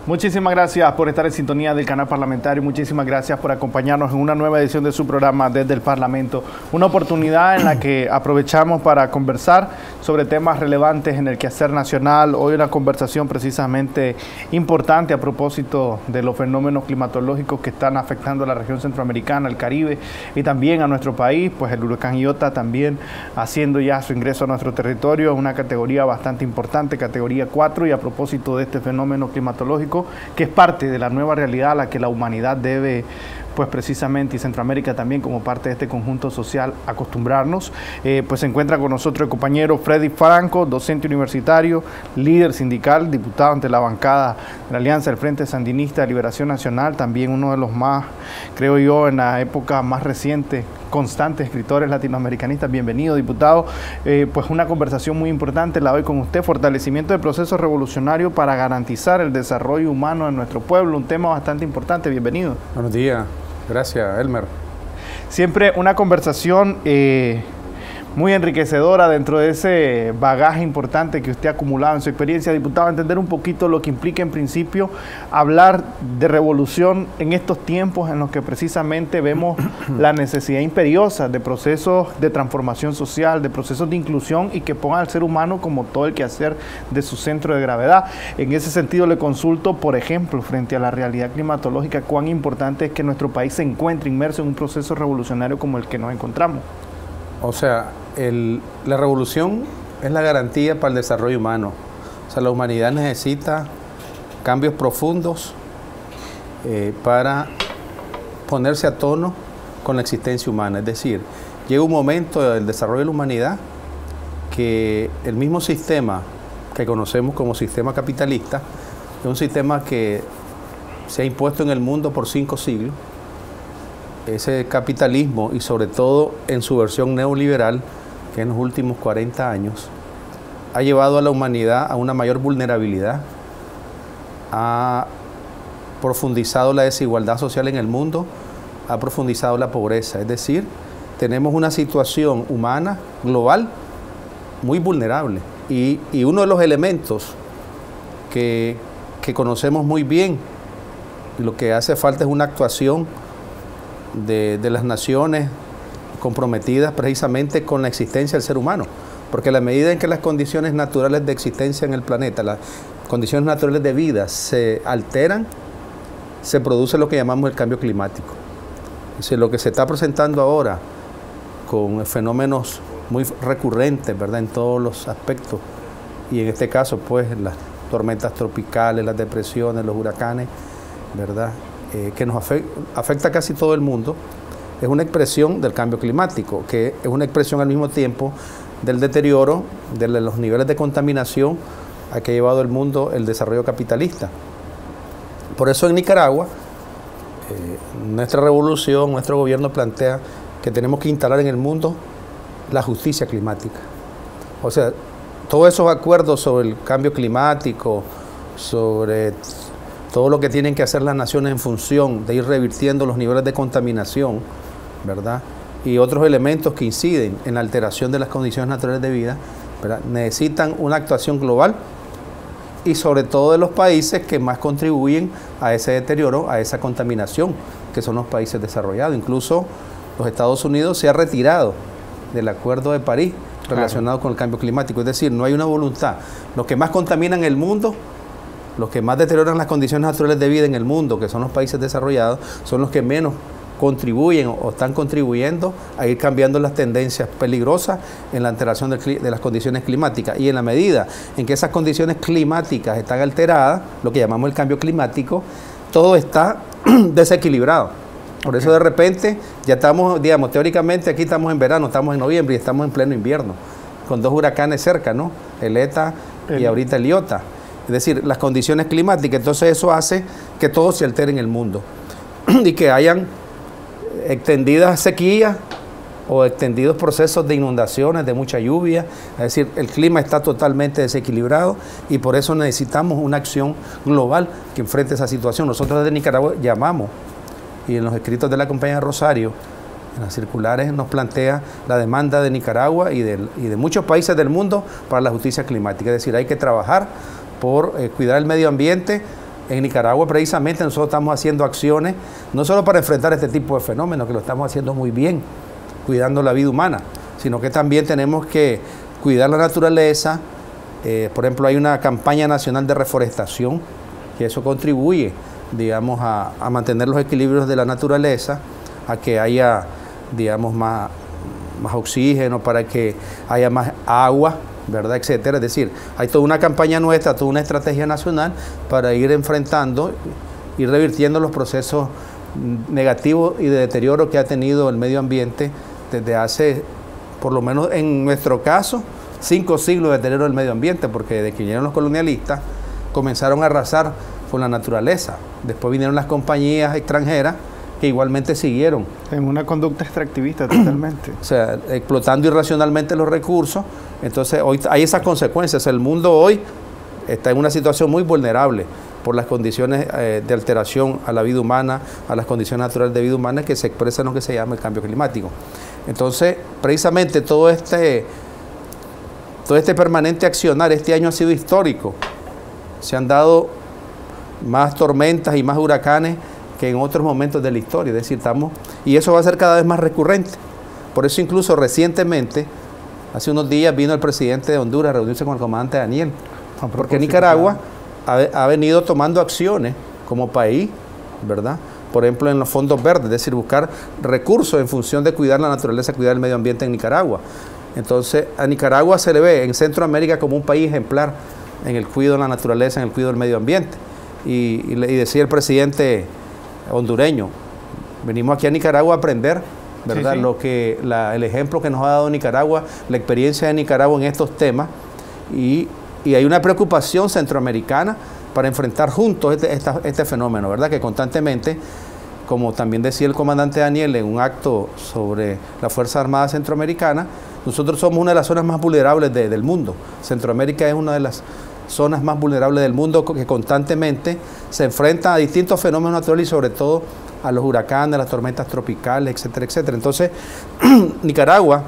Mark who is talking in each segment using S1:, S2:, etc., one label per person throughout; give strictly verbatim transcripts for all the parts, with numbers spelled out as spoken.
S1: Muchísimas gracias por estar en sintonía del canal parlamentario, muchísimas gracias por acompañarnos en una nueva edición de su programa Desde el Parlamento, una oportunidad en la que aprovechamos para conversar sobre temas relevantes en el quehacer nacional. Hoy una conversación precisamente importante a propósito de los fenómenos climatológicos que están afectando a la región centroamericana, el Caribe y también a nuestro país, pues el huracán Iota también haciendo ya su ingreso a nuestro territorio, una categoría bastante importante, categoría cuatro, y a propósito de este fenómeno climatológico, que es parte de la nueva realidad a la que la humanidad debe, pues precisamente, y Centroamérica también como parte de este conjunto social, acostumbrarnos. Eh, pues se encuentra con nosotros el compañero Freddy Franco, docente universitario, líder sindical, diputado ante la bancada de la Alianza del Frente Sandinista de Liberación Nacional, también uno de los más, creo yo, en la época más reciente, constantes escritores latinoamericanistas. Bienvenido, diputado. Eh, pues una conversación muy importante la doy con usted, fortalecimiento del proceso revolucionario para garantizar el desarrollo humano de nuestro pueblo, un tema bastante importante. Bienvenido.
S2: Buenos días. Gracias, Elmer.
S1: Siempre una conversación eh, muy enriquecedora dentro de ese bagaje importante que usted ha acumulado en su experiencia, diputado, entender un poquito lo que implica en principio hablar de revolución en estos tiempos en los que precisamente vemos la necesidad imperiosa de procesos de transformación social, de procesos de inclusión y que pongan al ser humano como todo el quehacer de su centro de gravedad. En ese sentido le consulto, por ejemplo, frente a la realidad climatológica, cuán importante es que nuestro país se encuentre inmerso en un proceso revolucionario como el que nos encontramos.
S2: O sea, el, la revolución es la garantía para el desarrollo humano. O sea, la humanidad necesita cambios profundos eh, para ponerse a tono con la existencia humana. Es decir, llega un momento del desarrollo de la humanidad que el mismo sistema que conocemos como sistema capitalista es un sistema que se ha impuesto en el mundo por cinco siglos. Ese capitalismo, y sobre todo en su versión neoliberal, que en los últimos cuarenta años, ha llevado a la humanidad a una mayor vulnerabilidad, ha profundizado la desigualdad social en el mundo, ha profundizado la pobreza. Es decir, tenemos una situación humana global muy vulnerable. Y, y uno de los elementos que, que conocemos muy bien, lo que hace falta es una actuación De, de las naciones comprometidas precisamente con la existencia del ser humano, porque a la medida en que las condiciones naturales de existencia en el planeta, las condiciones naturales de vida se alteran, se produce lo que llamamos el cambio climático. Es decir, lo que se está presentando ahora con fenómenos muy recurrentes, ¿verdad?, en todos los aspectos, y en este caso pues las tormentas tropicales, las depresiones, los huracanes, ¿verdad?, Eh, que nos afecta, afecta a casi todo el mundo, es una expresión del cambio climático, que es una expresión al mismo tiempo del deterioro de los niveles de contaminación a que ha llevado el mundo el desarrollo capitalista. Por eso en Nicaragua, eh, nuestra revolución, nuestro gobierno plantea que tenemos que instalar en el mundo la justicia climática. O sea, todos esos acuerdos sobre el cambio climático, sobre todo lo que tienen que hacer las naciones en función de ir revirtiendo los niveles de contaminación, ¿verdad?, y otros elementos que inciden en la alteración de las condiciones naturales de vida, ¿verdad?, necesitan una actuación global y sobre todo de los países que más contribuyen a ese deterioro, a esa contaminación, que son los países desarrollados. Incluso los Estados Unidos se ha retirado del Acuerdo de París relacionado, claro, con el cambio climático. Es decir, no hay una voluntad. Los que más contaminan el mundo, los que más deterioran las condiciones naturales de vida en el mundo, que son los países desarrollados, son los que menos contribuyen o están contribuyendo a ir cambiando las tendencias peligrosas en la alteración de, de las condiciones climáticas. Y en la medida en que esas condiciones climáticas están alteradas, lo que llamamos el cambio climático, todo está desequilibrado. Por eso de repente ya estamos, digamos, teóricamente aquí estamos en verano, estamos en noviembre y estamos en pleno invierno, con dos huracanes cerca, ¿no?, el ETA y ahorita el Iota. Es decir, las condiciones climáticas. Entonces eso hace que todo se altere en el mundo y que hayan extendidas sequías o extendidos procesos de inundaciones, de mucha lluvia. Es decir, el clima está totalmente desequilibrado y por eso necesitamos una acción global que enfrente esa situación. Nosotros desde Nicaragua llamamos, y en los escritos de la compañía Rosario, en las circulares, nos plantea la demanda de Nicaragua y de, y de muchos países del mundo para la justicia climática. Es decir, hay que trabajar por eh, cuidar el medio ambiente, En Nicaragua precisamente nosotros estamos haciendo acciones no solo para enfrentar este tipo de fenómenos, que lo estamos haciendo muy bien, cuidando la vida humana, sino que también tenemos que cuidar la naturaleza. Eh, por ejemplo, hay una campaña nacional de reforestación, que eso contribuye, digamos, a, a mantener los equilibrios de la naturaleza, a que haya, digamos, más, más oxígeno, para que haya más agua, ¿verdad?, etcétera. Es decir, hay toda una campaña nuestra, toda una estrategia nacional para ir enfrentando y revirtiendo los procesos negativos y de deterioro que ha tenido el medio ambiente desde hace, por lo menos en nuestro caso, cinco siglos de deterioro del medio ambiente, porque desde que vinieron los colonialistas comenzaron a arrasar con la naturaleza. Después vinieron las compañías extranjeras que igualmente siguieron.
S1: En una conducta extractivista totalmente.
S2: O sea, explotando irracionalmente los recursos. Entonces, hoy hay esas consecuencias. El mundo hoy está en una situación muy vulnerable por las condiciones eh, de alteración a la vida humana, a las condiciones naturales de vida humana que se expresan en lo que se llama el cambio climático. Entonces, precisamente todo este, todo este permanente accionar, este año ha sido histórico. Se han dado más tormentas y más huracanes que en otros momentos de la historia, es decir, estamos, y eso va a ser cada vez más recurrente. Por eso incluso recientemente, hace unos días, vino el presidente de Honduras a reunirse con el comandante Daniel, porque Nicaragua ha, ha venido tomando acciones como país, ¿verdad?, por ejemplo, en los fondos verdes, es decir, buscar recursos en función de cuidar la naturaleza, cuidar el medio ambiente en Nicaragua. Entonces, a Nicaragua se le ve en Centroamérica como un país ejemplar en el cuidado de la naturaleza, en el cuidado del medio ambiente. Y, y, y decía el presidente hondureño, venimos aquí a Nicaragua a aprender, ¿verdad?, sí, sí. Lo que, la, el ejemplo que nos ha dado Nicaragua, la experiencia de Nicaragua en estos temas, y, y hay una preocupación centroamericana para enfrentar juntos este, esta, este fenómeno, ¿verdad?, que constantemente, como también decía el comandante Daniel en un acto sobre la Fuerza Armada Centroamericana, nosotros somos una de las zonas más vulnerables de, del mundo. Centroamérica es una de las zonas más vulnerables del mundo que constantemente se enfrentan a distintos fenómenos naturales y sobre todo a los huracanes, las tormentas tropicales, etcétera, etcétera. Entonces, Nicaragua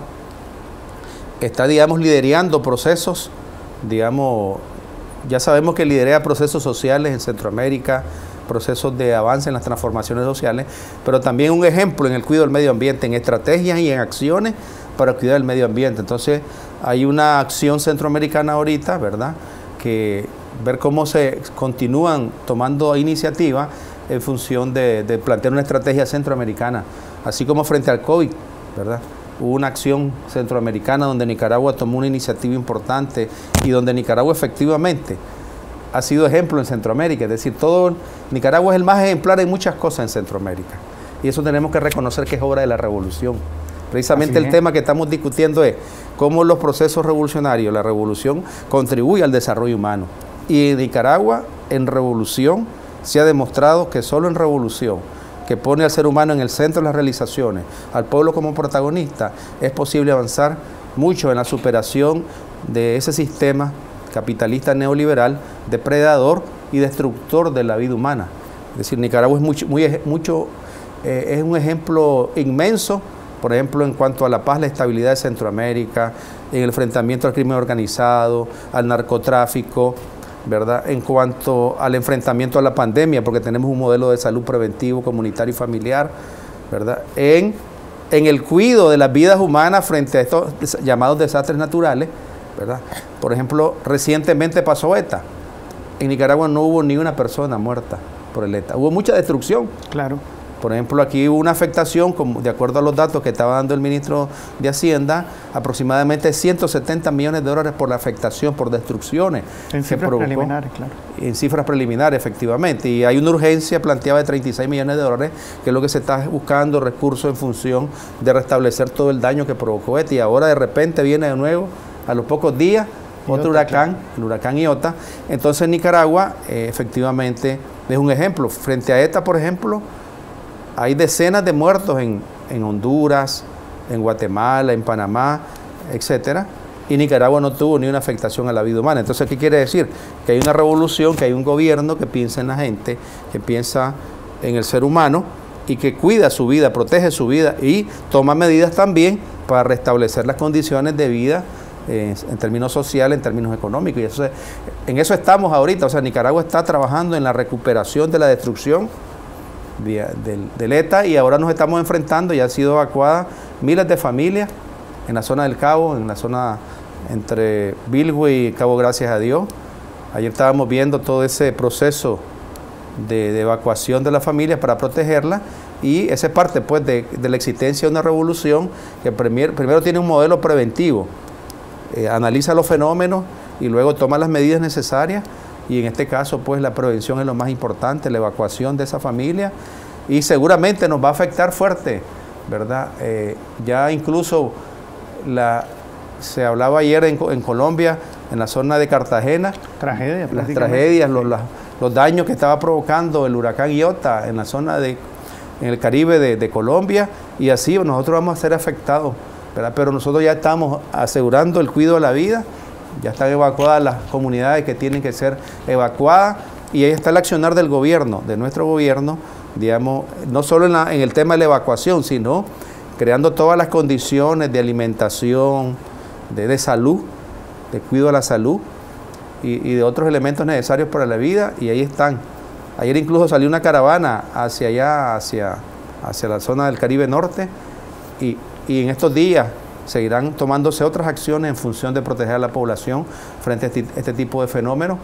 S2: está, digamos, liderando procesos, digamos, ya sabemos que lidera procesos sociales en Centroamérica, procesos de avance en las transformaciones sociales, pero también un ejemplo en el cuidado del medio ambiente, en estrategias y en acciones para cuidar el medio ambiente. Entonces, hay una acción centroamericana ahorita, ¿verdad?, que ver cómo se continúan tomando iniciativas en función de, de plantear una estrategia centroamericana, así como frente al COVID, ¿verdad? Hubo una acción centroamericana donde Nicaragua tomó una iniciativa importante y donde Nicaragua efectivamente ha sido ejemplo en Centroamérica, es decir, todo Nicaragua es el más ejemplar en muchas cosas en Centroamérica, y eso tenemos que reconocer que es obra de la revolución. Precisamente el tema que estamos discutiendo es cómo los procesos revolucionarios, la revolución, contribuye al desarrollo humano. Y en Nicaragua, en revolución, se ha demostrado que solo en revolución, que pone al ser humano en el centro de las realizaciones, al pueblo como protagonista, es posible avanzar mucho en la superación de ese sistema capitalista neoliberal, depredador y destructor de la vida humana. Es decir, Nicaragua es mucho, muy, mucho eh, es un ejemplo inmenso, por ejemplo, en cuanto a la paz, la estabilidad de Centroamérica, en el enfrentamiento al crimen organizado, al narcotráfico, ¿verdad?, en cuanto al enfrentamiento a la pandemia, porque tenemos un modelo de salud preventivo, comunitario y familiar, ¿verdad?, en, en el cuidado de las vidas humanas frente a estos llamados desastres naturales, ¿verdad? Por ejemplo, recientemente pasó ETA. En Nicaragua no hubo ni una persona muerta por el ETA. Hubo mucha destrucción.
S1: Claro.
S2: Por ejemplo, aquí hubo una afectación, como de acuerdo a los datos que estaba dando el ministro de Hacienda, aproximadamente ciento setenta millones de dólares por la afectación, por destrucciones.
S1: En cifras preliminares, claro.
S2: En cifras preliminares, efectivamente. Y hay una urgencia planteada de treinta y seis millones de dólares, que es lo que se está buscando, recursos en función de restablecer todo el daño que provocó ETA. Y ahora de repente viene de nuevo, a los pocos días, otro Iota, huracán, claro. el huracán Iota. Entonces Nicaragua, eh, efectivamente, es un ejemplo. Frente a ETA, por ejemplo, hay decenas de muertos en, en Honduras, en Guatemala, en Panamá, etcétera, y Nicaragua no tuvo ni una afectación a la vida humana. Entonces, ¿qué quiere decir? Que hay una revolución, que hay un gobierno que piensa en la gente, que piensa en el ser humano y que cuida su vida, protege su vida y toma medidas también para restablecer las condiciones de vida eh, en términos sociales, en términos económicos. Y eso es, en eso estamos ahorita. O sea, Nicaragua está trabajando en la recuperación de la destrucción de, del, del ETA, y ahora nos estamos enfrentando, y han sido evacuadas miles de familias en la zona del Cabo, en la zona entre Bilwi y Cabo Gracias a Dios. Ayer estábamos viendo todo ese proceso de, de evacuación de las familias para protegerlas, y esa es parte pues de, de la existencia de una revolución que primer, primero tiene un modelo preventivo, eh, analiza los fenómenos y luego toma las medidas necesarias, y en este caso pues la prevención es lo más importante, la evacuación de esa familia, y seguramente nos va a afectar fuerte, ¿verdad? Eh, ya incluso la, se hablaba ayer en, en Colombia, en la zona de Cartagena,
S1: Tragedia,
S2: las tragedias, los, las, los daños que estaba provocando el huracán Iota en la zona de, en el Caribe de, de Colombia, y así nosotros vamos a ser afectados, ¿verdad? Pero nosotros ya estamos asegurando el cuidado de la vida, ya están evacuadas las comunidades que tienen que ser evacuadas, y ahí está el accionar del gobierno, de nuestro gobierno, digamos, no solo en, la, en el tema de la evacuación, sino creando todas las condiciones de alimentación, de, de salud, de cuidado a la salud y, y de otros elementos necesarios para la vida, y ahí están. Ayer incluso salió una caravana hacia allá, hacia, hacia la zona del Caribe Norte, y, y en estos días seguirán tomándose otras acciones en función de proteger a la población frente a este, este tipo de fenómenos.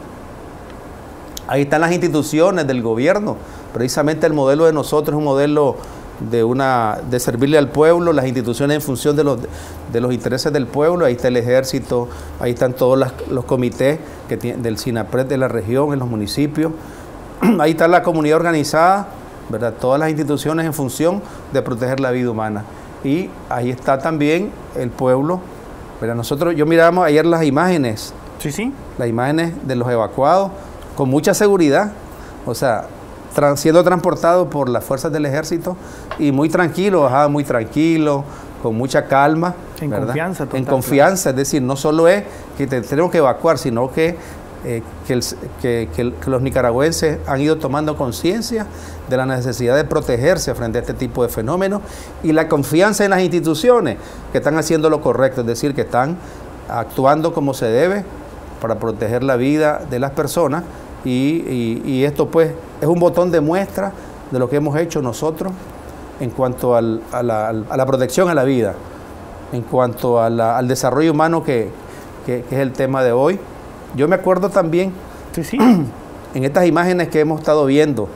S2: Ahí están las instituciones del gobierno. Precisamente el modelo de nosotros es un modelo de, una, de servirle al pueblo, las instituciones en función de los, de los intereses del pueblo. Ahí está el ejército, ahí están todos las, los comités que tiene, del SINAPRED de la región, en los municipios. Ahí está la comunidad organizada, ¿verdad? Todas las instituciones en función de proteger la vida humana. Y ahí está también el pueblo, ¿verdad? Nosotros, yo miramos ayer las imágenes,
S1: sí, sí.
S2: las imágenes de los evacuados, con mucha seguridad, o sea, tra siendo transportados por las fuerzas del ejército, y muy tranquilo, ajá, muy tranquilo, con mucha calma.
S1: En
S2: ¿verdad?
S1: confianza. Total,
S2: en confianza, es decir, no solo es que te, tenemos que evacuar, sino que, eh, que, el, que, que, el, que los nicaragüenses han ido tomando conciencia de la necesidad de protegerse frente a este tipo de fenómenos, y la confianza en las instituciones que están haciendo lo correcto, es decir, que están actuando como se debe para proteger la vida de las personas, y, y, y esto pues es un botón de muestra de lo que hemos hecho nosotros en cuanto al, a, la, a la protección a la vida, en cuanto a la, al desarrollo humano que, que, que es el tema de hoy. Yo me acuerdo también,
S1: sí, sí.
S2: en estas imágenes que hemos estado viendo,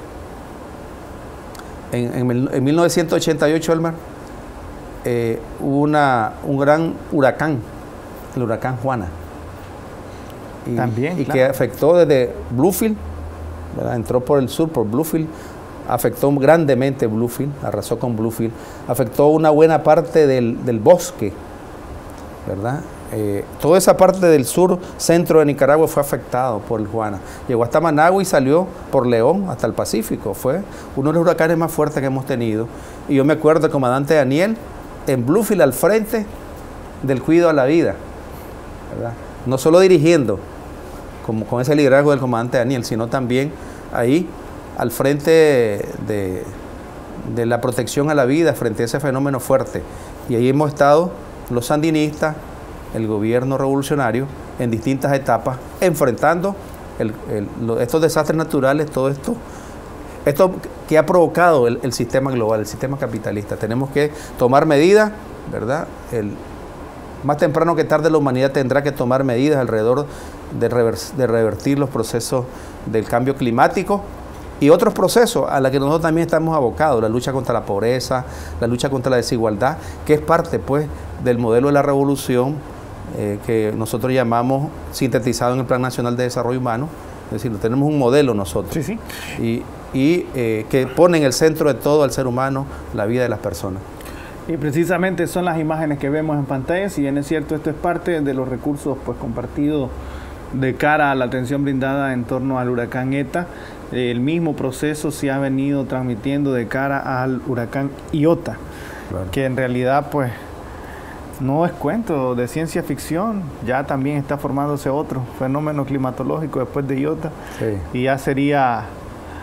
S2: en, en, en mil novecientos ochenta y ocho, Elmer, eh, hubo una, un gran huracán, el huracán Juana. Y,
S1: también,
S2: y
S1: claro.
S2: que afectó desde Bluefield, ¿verdad? Entró por el sur, por Bluefield, afectó grandemente Bluefield, arrasó con Bluefield, afectó una buena parte del, del bosque, ¿verdad? Eh, toda esa parte del sur, centro de Nicaragua fue afectado por el Juana. Llegó hasta Managua y salió por León hasta el Pacífico. Fue uno de los huracanes más fuertes que hemos tenido. Y yo me acuerdo del comandante Daniel en Bluefield al frente del cuidado a la vida, ¿verdad? No solo dirigiendo, como con ese liderazgo del comandante Daniel, sino también ahí al frente de, de la protección a la vida frente a ese fenómeno fuerte. Y ahí hemos estado los sandinistas, el gobierno revolucionario, en distintas etapas, enfrentando el, el, estos desastres naturales, todo esto, esto que ha provocado el, el sistema global, el sistema capitalista. Tenemos que tomar medidas, ¿verdad? El, más temprano que tarde la humanidad tendrá que tomar medidas alrededor de, rever, de revertir los procesos del cambio climático y otros procesos a los que nosotros también estamos abocados, la lucha contra la pobreza, la lucha contra la desigualdad, que es parte pues del modelo de la revolución eh, que nosotros llamamos sintetizado en el Plan Nacional de Desarrollo Humano. Es decir, tenemos un modelo nosotros,
S1: sí, sí.
S2: y, y eh, que pone en el centro de todo al ser humano la vida de las personas.
S1: Y precisamente son las imágenes que vemos en pantalla. Si bien es cierto, esto es parte de los recursos pues compartidos de cara a la atención brindada en torno al huracán ETA. El mismo proceso se ha venido transmitiendo de cara al huracán Iota, claro, que en realidad pues no es cuento de ciencia ficción. Ya también está formándose otro fenómeno climatológico después de Iota, sí, y ya sería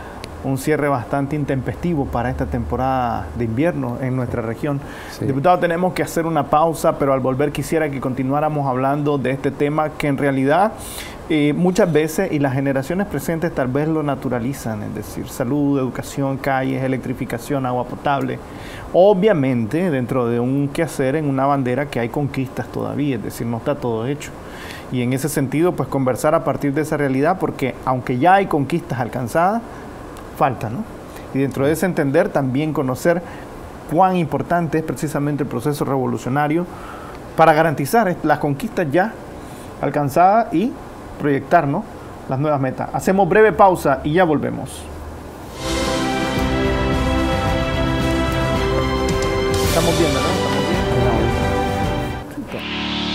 S1: un cierre bastante intempestivo para esta temporada de invierno en nuestra región.
S2: Sí.
S1: Diputado, tenemos que hacer una pausa, pero al volver quisiera que continuáramos hablando de este tema que en realidad eh, muchas veces, y las generaciones presentes tal vez lo naturalizan, es decir, salud, educación, calles, electrificación, agua potable. Obviamente, dentro de un quehacer, en una bandera que hay conquistas todavía, es decir, no está todo hecho. Y en ese sentido, pues conversar a partir de esa realidad, porque aunque ya hay conquistas alcanzadas, falta, ¿no? Y dentro de ese entender, también conocer cuán importante es precisamente el proceso revolucionario para garantizar las conquistas ya alcanzadas y proyectar, ¿no?, las nuevas metas. Hacemos breve pausa y ya volvemos. Estamos viendo, ¿no? Estamos viendo.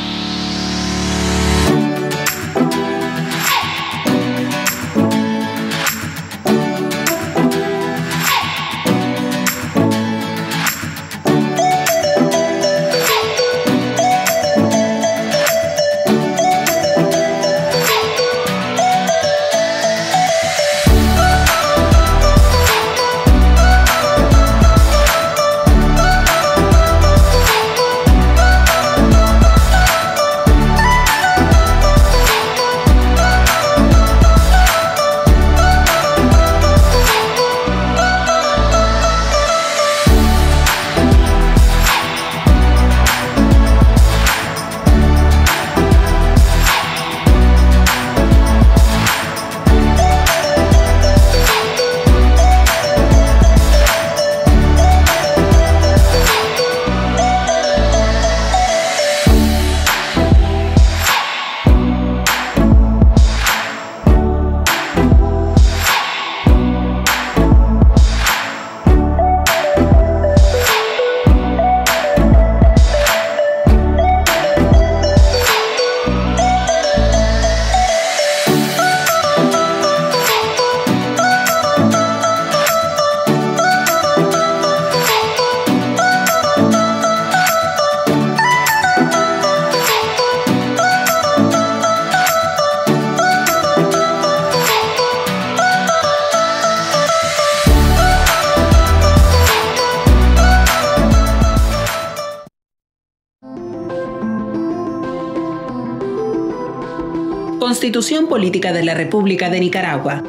S3: Constitución Política de la República de Nicaragua.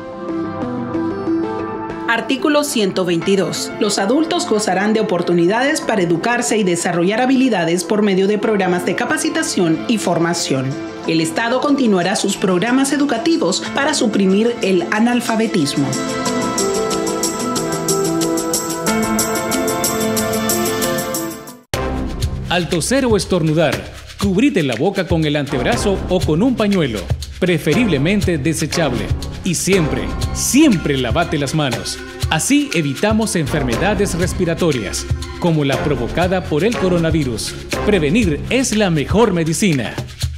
S3: Artículo ciento veintidós. Los adultos gozarán de oportunidades para educarse y desarrollar habilidades por medio de programas de capacitación y formación. El Estado continuará sus programas educativos para suprimir el analfabetismo.
S4: Al toser o estornudar, cubrite la boca con el antebrazo o con un pañuelo, preferiblemente desechable. Y siempre, siempre lavate las manos. Así evitamos enfermedades respiratorias, como la provocada por el coronavirus. Prevenir es la mejor medicina.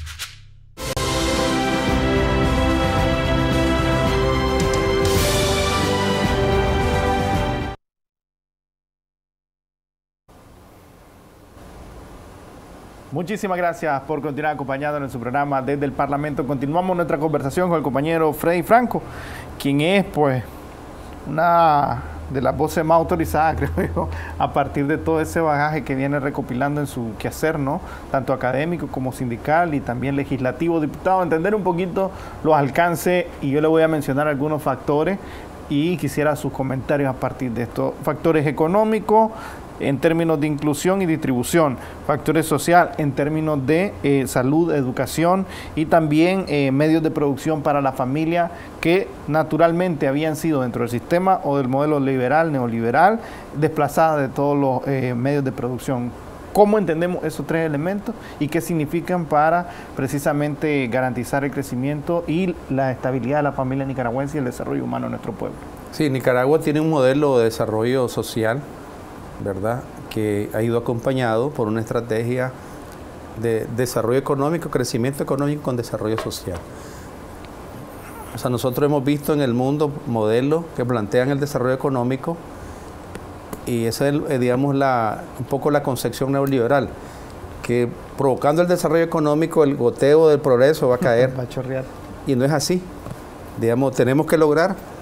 S1: Muchísimas gracias por continuar acompañándonos en su programa Desde el Parlamento. Continuamos nuestra conversación con el compañero Freddy Franco, quien es, pues, una de las voces más autorizadas, creo yo, a partir de todo ese bagaje que viene recopilando en su quehacer, ¿no?, tanto académico como sindical y también legislativo. Diputado, entender un poquito los alcances, y yo le voy a mencionar algunos factores y quisiera sus comentarios a partir de estos factores económicos, en términos de inclusión y distribución, factores sociales en términos de eh, salud, educación y también eh, medios de producción para la familia que naturalmente habían sido dentro del sistema o del modelo liberal, neoliberal, desplazadas de todos los eh, medios de producción. ¿Cómo entendemos esos tres elementos y qué significan para precisamente garantizar el crecimiento y la estabilidad de la familia nicaragüense y el desarrollo humano de nuestro pueblo?
S2: Sí, Nicaragua tiene un modelo de desarrollo social, ¿verdad?, que ha ido acompañado por una estrategia de desarrollo económico, crecimiento económico con desarrollo social. O sea, nosotros hemos visto en el mundo modelos que plantean el desarrollo económico y esa es, eh, digamos, la, un poco la concepción neoliberal, que provocando el desarrollo económico el goteo del progreso va a caer.
S1: Va a chorrear.
S2: Y no es así. Digamos, tenemos que lograr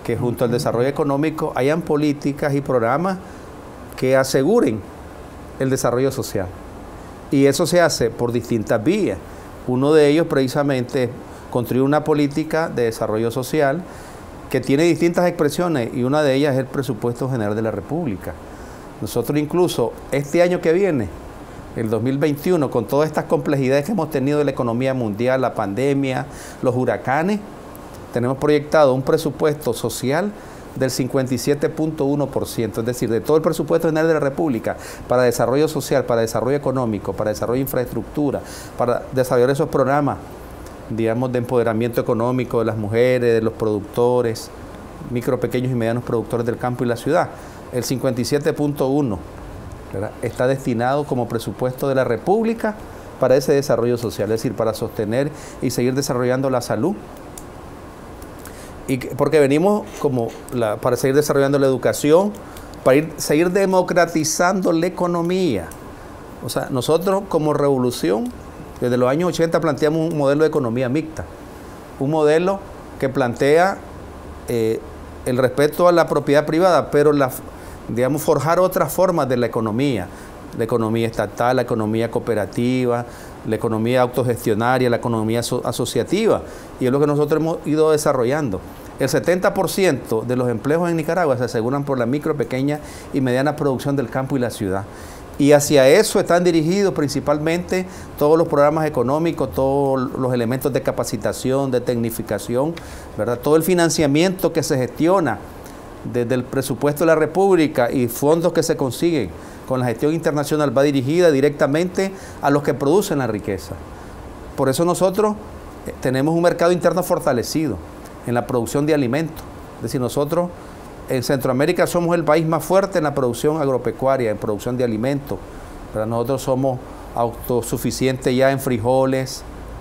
S2: que junto al desarrollo económico hayan políticas y programas que aseguren el desarrollo social. Y eso se hace por distintas vías. Uno de ellos precisamente es construir una política de desarrollo social que tiene distintas expresiones y una de ellas es el presupuesto general de la República. Nosotros incluso este año que viene, el dos mil veintiuno, con todas estas complejidades que hemos tenido de la economía mundial, la pandemia, los huracanes, tenemos proyectado un presupuesto social del cincuenta y siete punto uno por ciento, es decir, de todo el presupuesto general de la República para desarrollo social, para desarrollo económico, para desarrollo de infraestructura, para desarrollar esos programas, digamos, de empoderamiento económico de las mujeres, de los productores, micro, pequeños y medianos productores del campo y la ciudad. El cincuenta y siete punto uno está destinado como presupuesto de la República para ese desarrollo social, es decir, para sostener y seguir desarrollando la salud. Y que, porque venimos como la, para seguir desarrollando la educación, para ir, seguir democratizando la economía. O sea, nosotros como revolución, desde los años ochenta planteamos un modelo de economía mixta, un modelo que plantea eh, el respeto a la propiedad privada, pero la, digamos, forjar otras formas de la economía, la economía estatal, la economía cooperativa, la economía autogestionaria, la economía aso asociativa, y es lo que nosotros hemos ido desarrollando. El setenta por ciento de los empleos en Nicaragua se aseguran por la micro, pequeña y mediana producción del campo y la ciudad. Y hacia eso están dirigidos principalmente todos los programas económicos, todos los elementos de capacitación, de tecnificación, ¿verdad? Todo el financiamiento que se gestiona desde el presupuesto de la República y fondos que se consiguen con la gestión internacional va dirigida directamente a los que producen la riqueza. Por eso nosotros tenemos un mercado interno fortalecido en la producción de alimentos. Es decir, nosotros en Centroamérica somos el país más fuerte en la producción agropecuaria, en producción de alimentos. Pero nosotros somos autosuficientes ya en frijoles,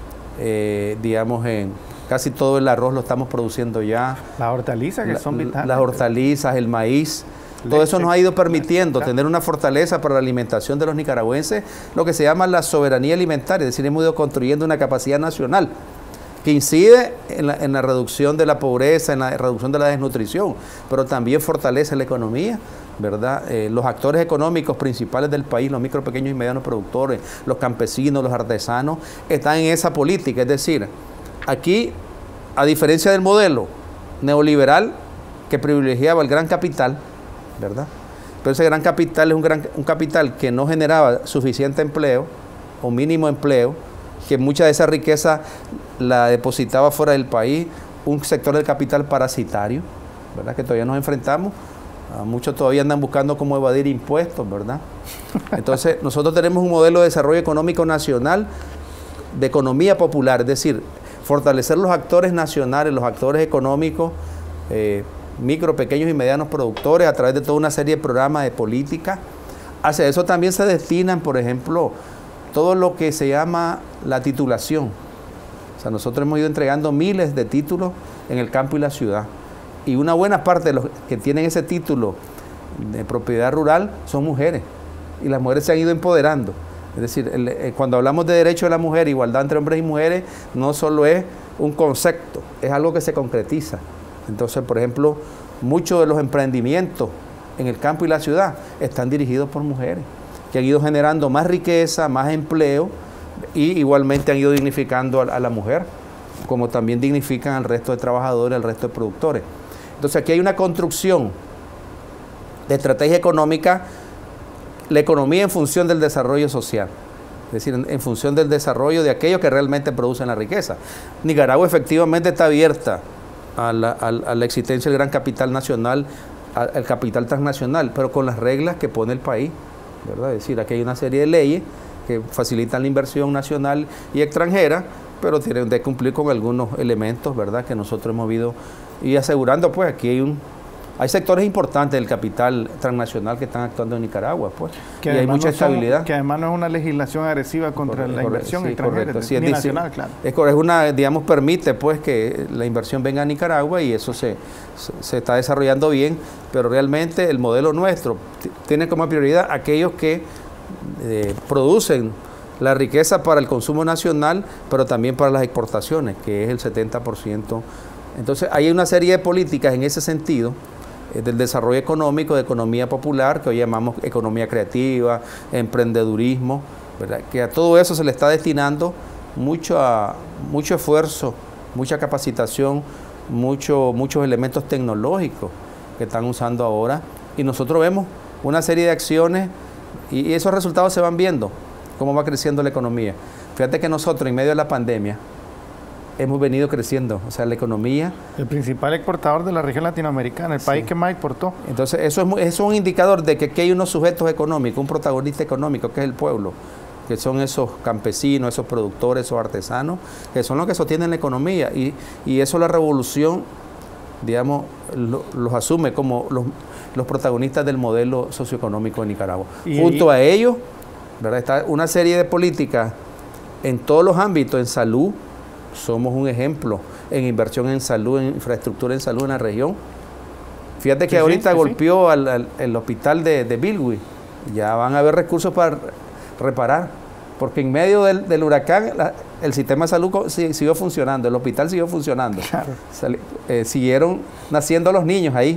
S2: eh, digamos, en casi todo el arroz lo estamos produciendo ya.
S1: Las hortalizas que
S2: la,
S1: son vitales.
S2: Las hortalizas, el maíz. Todo eso nos ha ido permitiendo tener una fortaleza para la alimentación de los nicaragüenses, lo que se llama la soberanía alimentaria, es decir, hemos ido construyendo una capacidad nacional que incide en la, en la reducción de la pobreza, en la reducción de la desnutrición, pero también fortalece la economía, ¿verdad? Eh, los actores económicos principales del país, los micro, pequeños y medianos productores, los campesinos, los artesanos, están en esa política, es decir, aquí, a diferencia del modelo neoliberal que privilegiaba el gran capital, ¿verdad? Pero ese gran capital es un, gran, un capital que no generaba suficiente empleo o mínimo empleo, que mucha de esa riqueza la depositaba fuera del país, un sector del capital parasitario, ¿verdad? Que todavía nos enfrentamos, a muchos todavía andan buscando cómo evadir impuestos, ¿verdad? Entonces nosotros tenemos un modelo de desarrollo económico nacional, de economía popular, es decir, fortalecer los actores nacionales, los actores económicos, eh, micro, pequeños y medianos productores a través de toda una serie de programas de política. Hacia eso también se destinan, por ejemplo, todo lo que se llama la titulación. O sea, nosotros hemos ido entregando miles de títulos en el campo y la ciudad. Y una buena parte de los que tienen ese título de propiedad rural son mujeres. Y las mujeres se han ido empoderando. Es decir, el, el, cuando hablamos de derecho de la mujer, igualdad entre hombres y mujeres, no solo es un concepto, es algo que se concretiza. Entonces, por ejemplo, muchos de los emprendimientos en el campo y la ciudad están dirigidos por mujeres, que han ido generando más riqueza, más empleo, y igualmente han ido dignificando a, a la mujer, como también dignifican al resto de trabajadores, al resto de productores. Entonces, aquí hay una construcción de estrategia económica, la economía en función del desarrollo social, es decir, en, en función del desarrollo de aquellos que realmente producen la riqueza. Nicaragua efectivamente está abierta A la, a, a la existencia del gran capital nacional, al capital transnacional, pero con las reglas que pone el país, ¿verdad? Es decir, aquí hay una serie de leyes que facilitan la inversión nacional y extranjera, pero tienen de cumplir con algunos elementos, ¿verdad?, que nosotros hemos ido y asegurando, pues aquí hay un hay sectores importantes del capital transnacional que están actuando en Nicaragua, pues, que y hay mucha no estabilidad.
S1: Son, que además no es una legislación agresiva contra correcto, la inversión sí, extranjera, correcto, sí, ni es nacional, claro.
S2: Es, es una, digamos, permite, pues, que la inversión venga a Nicaragua y eso se, se, se está desarrollando bien, pero realmente el modelo nuestro tiene como prioridad aquellos que eh, producen la riqueza para el consumo nacional, pero también para las exportaciones, que es el setenta por ciento Entonces, hay una serie de políticas en ese sentido, eh, del desarrollo económico, de economía popular, que hoy llamamos economía creativa, emprendedurismo, ¿verdad? Que a todo eso se le está destinando mucho, a, mucho esfuerzo, mucha capacitación, mucho, muchos elementos tecnológicos que están usando ahora. Y nosotros vemos una serie de acciones y, y esos resultados se van viendo, cómo va creciendo la economía. Fíjate que nosotros, en medio de la pandemia, hemos venido creciendo, o sea, la economía.
S1: El principal exportador de la región latinoamericana, el sí. país que más exportó.
S2: Entonces, eso es, muy, eso es un indicador de que aquí hay unos sujetos económicos, un protagonista económico, que es el pueblo, que son esos campesinos, esos productores, esos artesanos, que son los que sostienen la economía. Y, y eso la revolución, digamos, lo, los asume como los, los protagonistas del modelo socioeconómico de Nicaragua. Y junto ahí, a ellos, ¿verdad?, está una serie de políticas en todos los ámbitos, en salud. Somos un ejemplo en inversión en salud, en infraestructura en salud en la región. Fíjate que sí, ahorita sí, golpeó sí. Al, al el hospital de, de Bilwi. Ya van a haber recursos para reparar, porque en medio del, del huracán la, el sistema de salud siguió funcionando, el hospital siguió funcionando. Claro. Sali, eh, siguieron naciendo los niños ahí.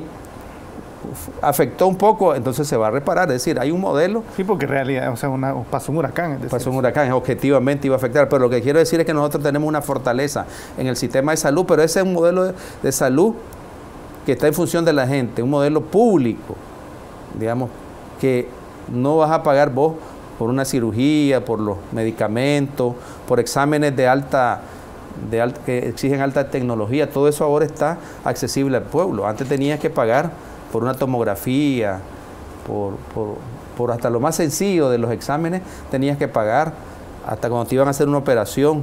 S2: Afectó un poco, entonces se va a reparar, es decir, hay un modelo.
S1: Sí, porque en realidad, o sea, una, pasó un huracán. Es decir,
S2: pasó un huracán, objetivamente iba a afectar, pero lo que quiero decir es que nosotros tenemos una fortaleza en el sistema de salud, pero ese es un modelo de, de salud que está en función de la gente, un modelo público, digamos, que no vas a pagar vos por una cirugía, por los medicamentos, por exámenes de alta, de alta que exigen alta tecnología, todo eso ahora está accesible al pueblo. Antes tenías que pagar por una tomografía, por, por, por hasta lo más sencillo de los exámenes, tenías que pagar hasta cuando te iban a hacer una operación.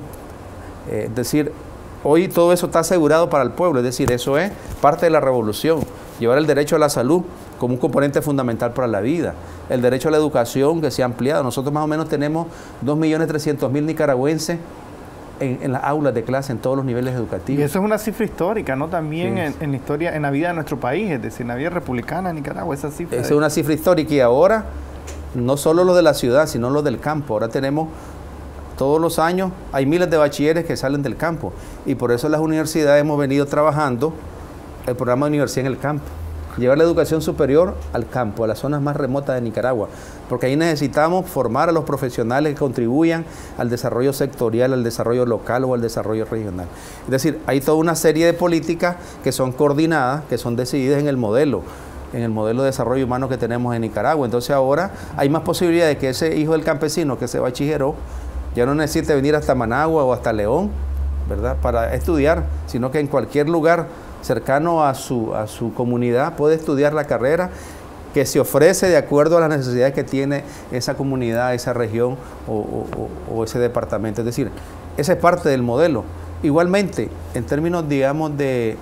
S2: Eh, es decir, hoy todo eso está asegurado para el pueblo, es decir, eso es parte de la revolución, llevar el derecho a la salud como un componente fundamental para la vida, el derecho a la educación que se ha ampliado. Nosotros más o menos tenemos dos millones trescientos mil nicaragüenses En, en las aulas de clase, en todos los niveles educativos.
S1: Y eso es una cifra histórica, ¿no? También sí. en, en la historia, en la vida de nuestro país, es decir, en la vida republicana de Nicaragua, esa cifra.
S2: Esa es una cifra histórica y ahora, no solo los de la ciudad, sino los del campo. Ahora tenemos, todos los años, hay miles de bachilleres que salen del campo y por eso las universidades hemos venido trabajando el programa de Universidad en el Campo. Llevar la educación superior al campo, a las zonas más remotas de Nicaragua, porque ahí necesitamos formar a los profesionales que contribuyan al desarrollo sectorial, al desarrollo local o al desarrollo regional. Es decir, hay toda una serie de políticas que son coordinadas, que son decididas en el modelo, en el modelo de desarrollo humano que tenemos en Nicaragua. Entonces ahora hay más posibilidades de que ese hijo del campesino que se bachilleró ya no necesite venir hasta Managua o hasta León, ¿verdad?, para estudiar, sino que en cualquier lugar cercano a su, a su comunidad puede estudiar la carrera que se ofrece de acuerdo a las necesidades que tiene esa comunidad, esa región o, o, o ese departamento. Es decir, esa es parte del modelo. Igualmente, en términos, digamos, de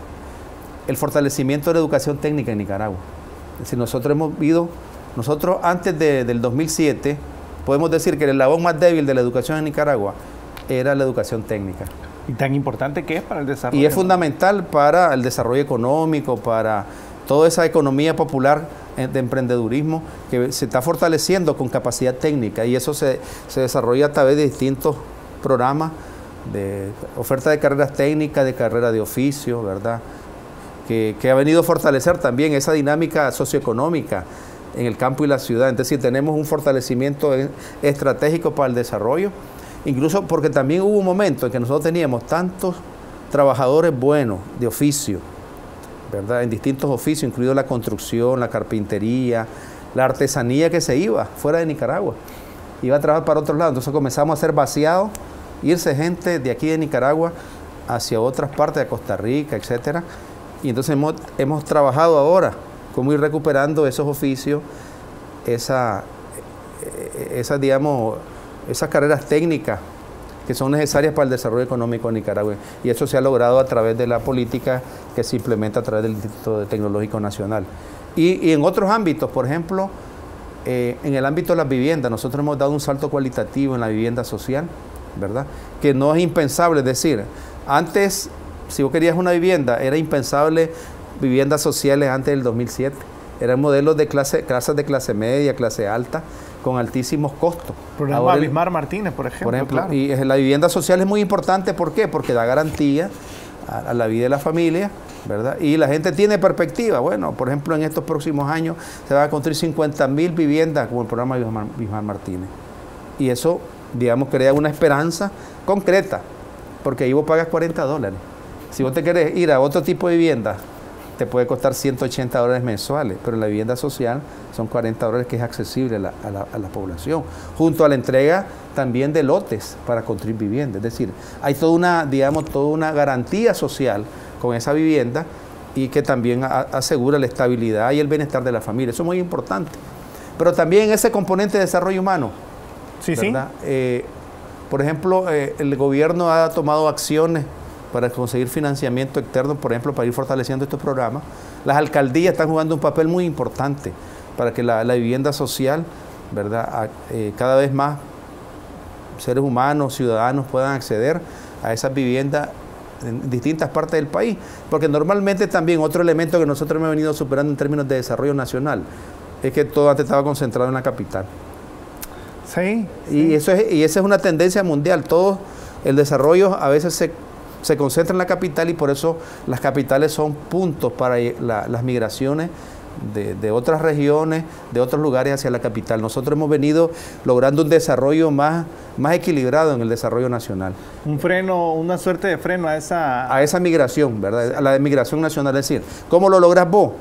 S2: el fortalecimiento de la educación técnica en Nicaragua. Es decir, nosotros hemos visto, nosotros antes de, del dos mil siete, podemos decir que el eslabón más débil de la educación en Nicaragua era la educación técnica.
S1: Y tan importante que es para el desarrollo.
S2: Y es fundamental para el desarrollo económico, para toda esa economía popular de emprendedurismo que se está fortaleciendo con capacidad técnica y eso se, se desarrolla a través de distintos programas de oferta de carreras técnicas, de carrera de oficio, ¿verdad? Que, que ha venido a fortalecer también esa dinámica socioeconómica en el campo y la ciudad. Entonces, tenemos un fortalecimiento estratégico para el desarrollo. Incluso porque también hubo un momento en que nosotros teníamos tantos trabajadores buenos de oficio, ¿verdad?, en distintos oficios, incluido la construcción, la carpintería, la artesanía, que se iba fuera de Nicaragua, iba a trabajar para otros lados. Entonces comenzamos a hacer vaciados, irse gente de aquí de Nicaragua hacia otras partes de Costa Rica, etcétera. Y entonces hemos, hemos trabajado ahora cómo ir recuperando esos oficios, esa, esa digamos, esas carreras técnicas que son necesarias para el desarrollo económico de Nicaragua. Y eso se ha logrado a través de la política que se implementa a través del Instituto Tecnológico Nacional. Y, y en otros ámbitos, por ejemplo, eh, en el ámbito de las viviendas, nosotros hemos dado un salto cualitativo en la vivienda social, ¿verdad?, que no es impensable. Es decir, antes, si vos querías una vivienda, era impensable viviendas sociales antes del dos mil siete. Eran modelos de clase, casas de clase media, clase alta, con altísimos costos.
S1: Programa Bismar Martínez, por ejemplo.
S2: Por ejemplo,
S1: claro.
S2: Y la vivienda social es muy importante, ¿por qué? Porque da garantía a, a la vida de la familia, ¿verdad? Y la gente tiene perspectiva. Bueno, por ejemplo, en estos próximos años se van a construir cincuenta mil viviendas con el programa Bismarck Martínez. Y eso, digamos, crea una esperanza concreta, porque ahí vos pagas cuarenta dólares. Si vos te querés ir a otro tipo de vivienda, te puede costar ciento ochenta dólares mensuales, pero la vivienda social son cuarenta dólares, que es accesible a la, a, la, a la población, junto a la entrega también de lotes para construir viviendas. Es decir, hay toda una, digamos, toda una garantía social con esa vivienda y que también a, asegura la estabilidad y el bienestar de la familia. Eso es muy importante. Pero también ese componente de desarrollo humano.
S1: Sí,
S2: ¿verdad?
S1: sí.
S2: Eh, por ejemplo, eh, el gobierno ha tomado acciones para conseguir financiamiento externo, por ejemplo, para ir fortaleciendo estos programas. Las alcaldías están jugando un papel muy importante para que la, la vivienda social, ¿verdad?, a, eh, cada vez más seres humanos, ciudadanos puedan acceder a esas viviendas en distintas partes del país, porque normalmente también otro elemento que nosotros hemos venido superando en términos de desarrollo nacional es que todo antes estaba concentrado en la capital.
S1: Sí.
S2: Y,
S1: sí.
S2: eso es, y esa es una tendencia mundial. Todo el desarrollo a veces se, se concentra en la capital, y por eso las capitales son puntos para la, las migraciones de, de otras regiones, de otros lugares hacia la capital. Nosotros hemos venido logrando un desarrollo más, más equilibrado en el desarrollo nacional.
S1: Un freno, una suerte de freno a esa...
S2: A esa migración, ¿verdad? A la migración nacional. Es decir, ¿cómo lo logras vos?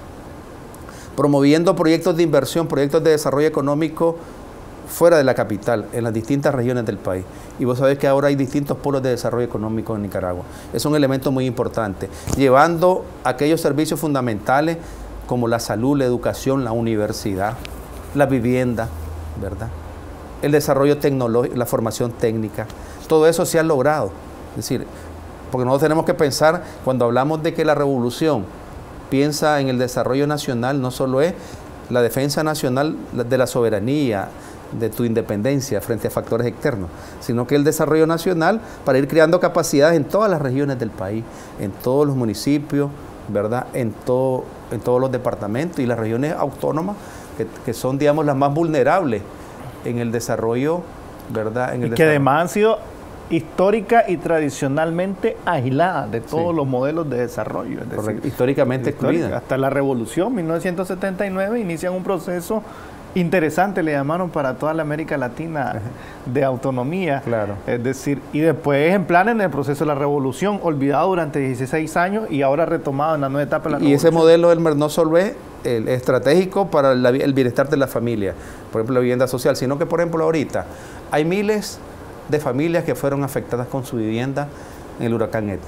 S2: Promoviendo proyectos de inversión, proyectos de desarrollo económico fuera de la capital, en las distintas regiones del país. Y vos sabés que ahora hay distintos polos de desarrollo económico en Nicaragua. Es un elemento muy importante. Llevando aquellos servicios fundamentales como la salud, la educación, la universidad, la vivienda, ¿verdad?, el desarrollo tecnológico, la formación técnica. Todo eso se ha logrado. Es decir, porque nosotros tenemos que pensar, cuando hablamos de que la revolución piensa en el desarrollo nacional, no solo es la defensa nacional de la soberanía, de tu independencia frente a factores externos, sino que el desarrollo nacional para ir creando capacidades en todas las regiones del país, en todos los municipios, ¿verdad?, en, todo, en todos los departamentos y las regiones autónomas, que, que son, digamos, las más vulnerables en el desarrollo, ¿verdad? En el
S1: y que además han sido histórica y tradicionalmente aisladas de todos sí. los modelos de desarrollo. Es
S2: Correcto.
S1: decir,
S2: históricamente excluidas.
S1: Hasta la Revolución, mil novecientos setenta y nueve, inician un proceso interesante, le llamaron, para toda la América Latina de autonomía.
S2: Claro.
S1: Es decir, y después en plan en el proceso de la Revolución, olvidado durante dieciséis años y ahora retomado en la nueva etapa de la
S2: y
S1: Revolución.
S2: Ese modelo, Elmer, no solo es el estratégico para la, el bienestar de la familia, por ejemplo, la vivienda social, sino que, por ejemplo, ahorita hay miles de familias que fueron afectadas con su vivienda en el huracán ETA.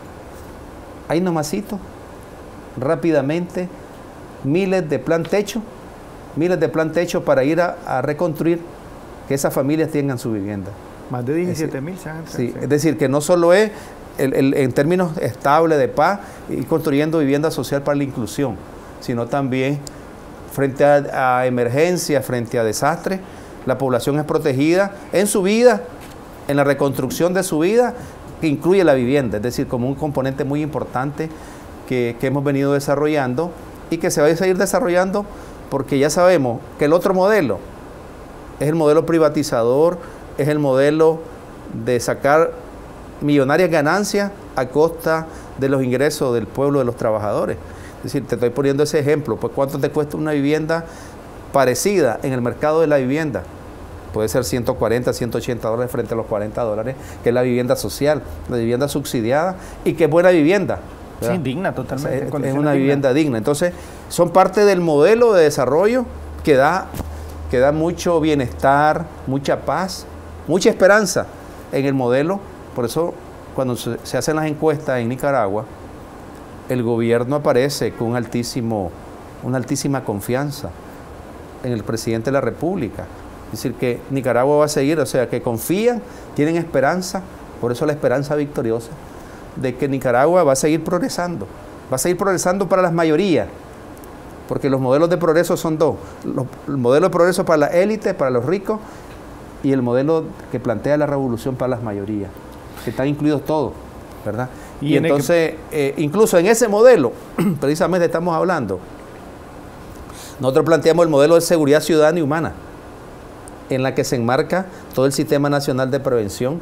S2: Ahí nomasito, rápidamente, miles de plan techo, miles de plan techo para ir a, a reconstruir que esas familias tengan su vivienda.
S1: Más de diecisiete mil se han
S2: sí, es decir, que no solo es el, el, en términos estables de paz y construyendo vivienda social para la inclusión, sino también frente a, a emergencias, frente a desastres, la población es protegida en su vida, en la reconstrucción de su vida, que incluye la vivienda, es decir, como un componente muy importante que, que hemos venido desarrollando y que se va a seguir desarrollando, porque ya sabemos que el otro modelo es el modelo privatizador, es el modelo de sacar millonarias ganancias a costa de los ingresos del pueblo, de los trabajadores. Es decir, te estoy poniendo ese ejemplo, pues ¿cuánto te cuesta una vivienda parecida en el mercado de la vivienda? Puede ser ciento cuarenta, ciento ochenta dólares frente a los cuarenta dólares, que es la vivienda social, la vivienda subsidiada, y que es buena vivienda.
S1: Sí, digna totalmente.
S2: Es, es una vivienda digna. digna. Entonces, son parte del modelo de desarrollo que da, que da mucho bienestar, mucha paz, mucha esperanza en el modelo. Por eso, cuando se, se hacen las encuestas en Nicaragua, el gobierno aparece con un altísimo, una altísima confianza en el presidente de la República. Es decir, que Nicaragua va a seguir, o sea, que confían, tienen esperanza, por eso la esperanza victoriosa, de que Nicaragua va a seguir progresando, va a seguir progresando para las mayorías, porque los modelos de progreso son dos, los, el modelo de progreso para la élite, para los ricos, y el modelo que plantea la revolución para las mayorías, que están incluidos todos, ¿verdad? Y, y entonces, que... eh, incluso en ese modelo, precisamente estamos hablando, nosotros planteamos el modelo de seguridad ciudadana y humana, en la que se enmarca todo el Sistema Nacional de Prevención,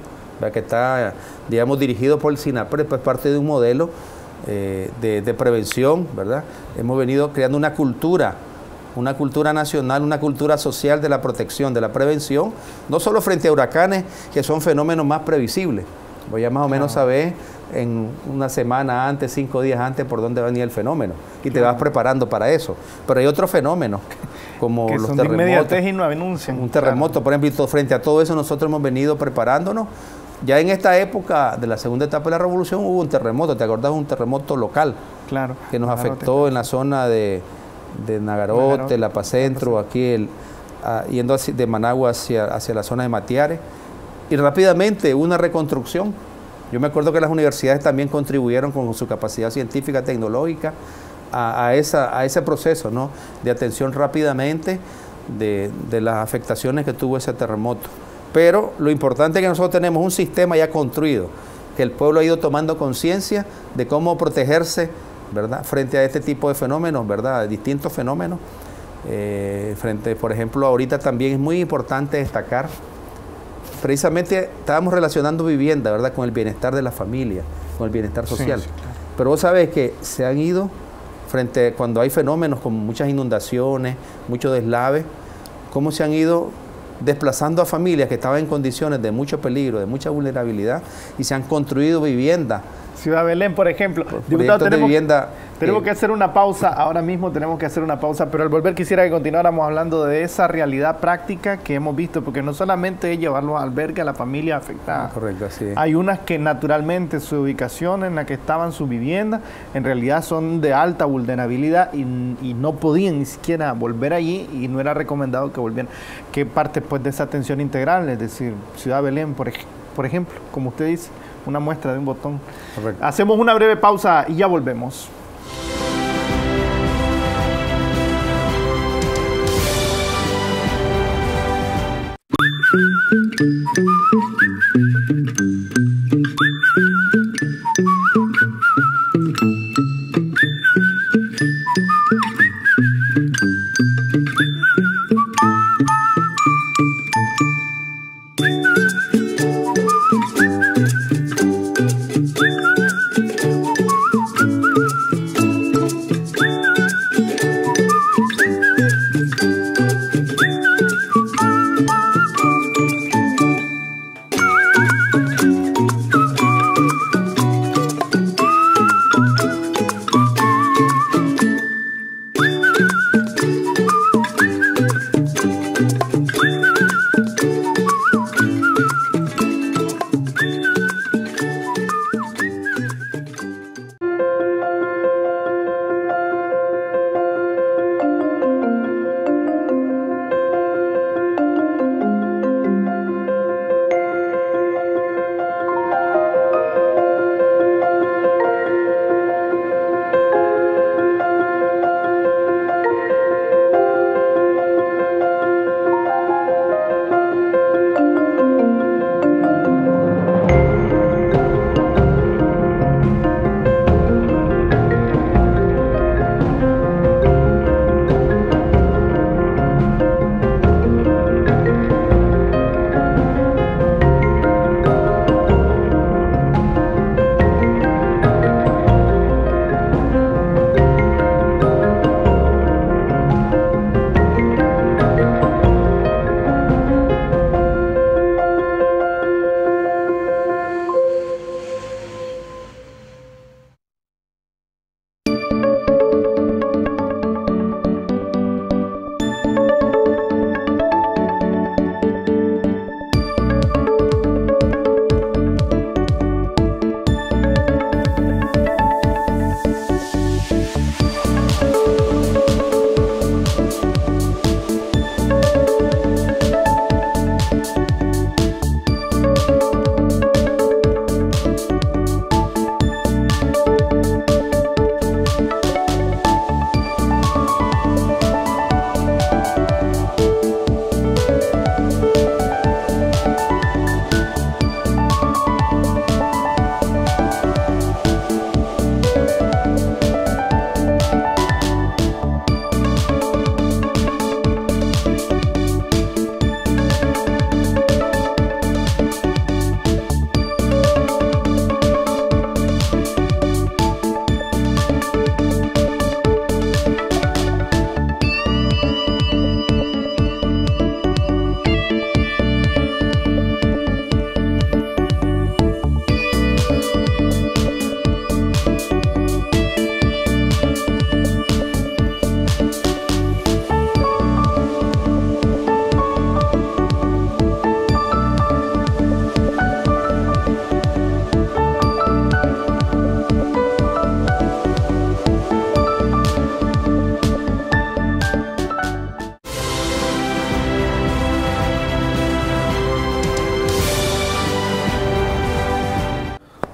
S2: que está, digamos, dirigido por el SINAPRED, pues parte de un modelo eh, de, de prevención, ¿verdad? Hemos venido creando una cultura, una cultura nacional, una cultura social de la protección, de la prevención, no solo frente a huracanes, que son fenómenos más previsibles. Voy a más o menos saber en una semana antes, cinco días antes, por dónde va a venir el fenómeno. Y te vas preparando para eso. Pero hay otros fenómenos, como
S1: que
S2: los
S1: son
S2: terremotos.
S1: De inmediatez y no anuncian.
S2: Un terremoto, claro. Por ejemplo, frente a todo eso nosotros hemos venido preparándonos. Ya en esta época de la segunda etapa de la revolución hubo un terremoto, ¿te acordás? Un terremoto local.
S1: Claro.
S2: Que nos
S1: Nagarote,
S2: afectó
S1: claro.
S2: en la zona de, de Nagarote,
S1: Nagarote,
S2: La Paz Centro, aquí el, a, yendo hacia, de Managua hacia, hacia la zona de Matiares. Y rápidamente una reconstrucción. Yo me acuerdo que las universidades también contribuyeron con su capacidad científica, tecnológica, a, a, esa, a ese proceso, ¿no? De atención rápidamente de, de las afectaciones que tuvo ese terremoto. Pero lo importante es que nosotros tenemos un sistema ya construido, que el pueblo ha ido tomando conciencia de cómo protegerse, ¿verdad?, frente a este tipo de fenómenos, ¿verdad?, distintos fenómenos. Eh, frente, por ejemplo, ahorita también es muy importante destacar, precisamente estábamos relacionando vivienda, ¿verdad?, con el bienestar de la familia, con el bienestar social. Sí, sí, claro. Pero vos sabés que se han ido, frente cuando hay fenómenos como muchas inundaciones, muchos deslaves, cómo se han ido desplazando a familias que estaban en condiciones de mucho peligro, de mucha vulnerabilidad, y se han construido viviendas.
S1: Ciudad Belén, por ejemplo.
S2: Diputado, tenemos, de vivienda,
S1: tenemos
S2: eh,
S1: que hacer una pausa, ahora mismo tenemos que hacer una pausa, pero al volver quisiera que continuáramos hablando de esa realidad práctica que hemos visto, porque no solamente es llevarlos al albergue a la familia afectada.
S2: Correcto, así es.
S1: Hay unas que naturalmente su ubicación en la que estaban sus viviendas, en realidad son de alta vulnerabilidad y, y no podían ni siquiera volver allí y no era recomendado que volvieran. ¿Qué parte pues de esa atención integral? Es decir, Ciudad Belén, por, ej por ejemplo, como usted dice, una muestra de un botón. Correcto. Hacemos una breve pausa y ya volvemos.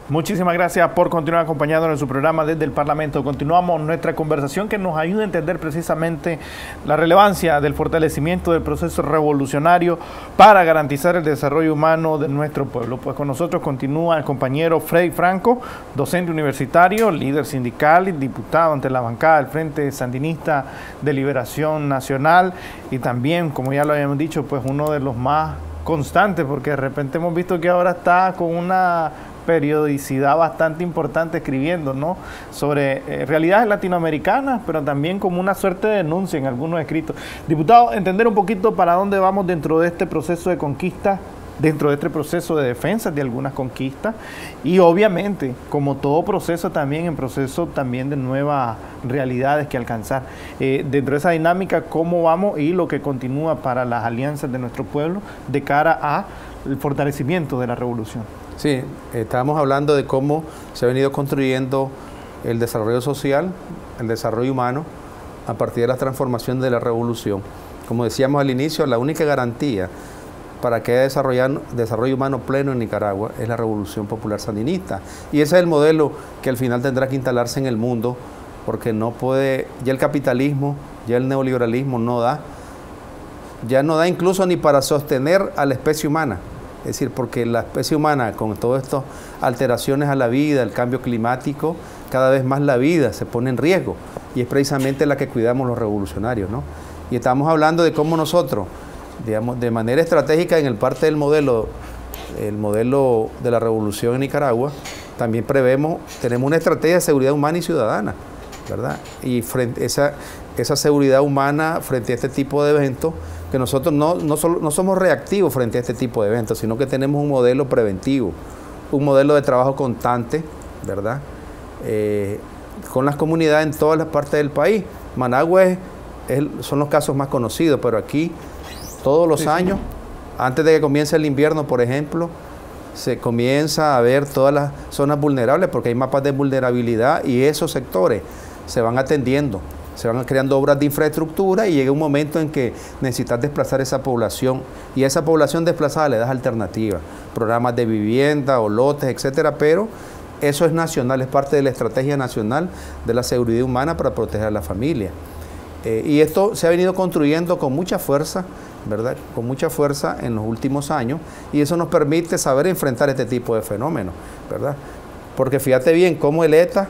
S1: Muchísimas gracias por continuar acompañándonos en su programa desde el Parlamento. Continuamos nuestra conversación que nos ayuda a entender precisamente la relevancia del fortalecimiento del proceso revolucionario para garantizar el desarrollo humano de nuestro pueblo. Pues con nosotros continúa el compañero Freddy Franco, docente universitario, líder sindical y diputado ante la bancada del Frente Sandinista de Liberación Nacional y también, como ya lo habíamos dicho, pues uno de los más constantes, porque de repente hemos visto que ahora está con una periodicidad bastante importante escribiendo, ¿no?, sobre eh, realidades latinoamericanas, pero también como una suerte de denuncia en algunos escritos. Diputado, entender un poquito para dónde vamos dentro de este proceso de conquista, dentro de este proceso de defensa de algunas conquistas y obviamente, como todo proceso también, en proceso también de nuevas realidades que alcanzar. Eh, dentro de esa dinámica, ¿cómo vamos y lo que continúa para las alianzas de nuestro pueblo de cara al fortalecimiento de la revolución?
S2: Sí, estábamos hablando de cómo se ha venido construyendo el desarrollo social, el desarrollo humano, a partir de la transformación de la revolución. Como decíamos al inicio, la única garantía para que haya desarrollo, desarrollo humano pleno en Nicaragua es la Revolución Popular Sandinista. Y ese es el modelo que al final tendrá que instalarse en el mundo, porque no puede, ya el capitalismo, ya el neoliberalismo no da, ya no da incluso ni para sostener a la especie humana. Es decir, porque la especie humana, con todas estas alteraciones a la vida, el cambio climático, cada vez más la vida se pone en riesgo. Y es precisamente la que cuidamos los revolucionarios, ¿no? Y estamos hablando de cómo nosotros, digamos, de manera estratégica en el parte del modelo, el modelo de la revolución en Nicaragua, también prevemos, tenemos una estrategia de seguridad humana y ciudadana, ¿verdad? Y frente, esa, esa seguridad humana frente a este tipo de eventos, que nosotros no, no, solo, no somos reactivos frente a este tipo de eventos, sino que tenemos un modelo preventivo, un modelo de trabajo constante, ¿verdad? Eh, con las comunidades en todas las partes del país. Managua es, es, son los casos más conocidos, pero aquí todos los sí, años, sí. antes de que comience el invierno, por ejemplo, se comienza a ver todas las zonas vulnerables, porque hay mapas de vulnerabilidad y esos sectores se van atendiendo. Se van creando obras de infraestructura y llega un momento en que necesitas desplazar esa población y a esa población desplazada le das alternativas, programas de vivienda o lotes, etcétera, pero eso es nacional, es parte de la estrategia nacional de la seguridad humana para proteger a la familia. Eh, y esto se ha venido construyendo con mucha fuerza, ¿verdad? Con mucha fuerza en los últimos años y eso nos permite saber enfrentar este tipo de fenómenos, ¿verdad? Porque fíjate bien cómo el ETA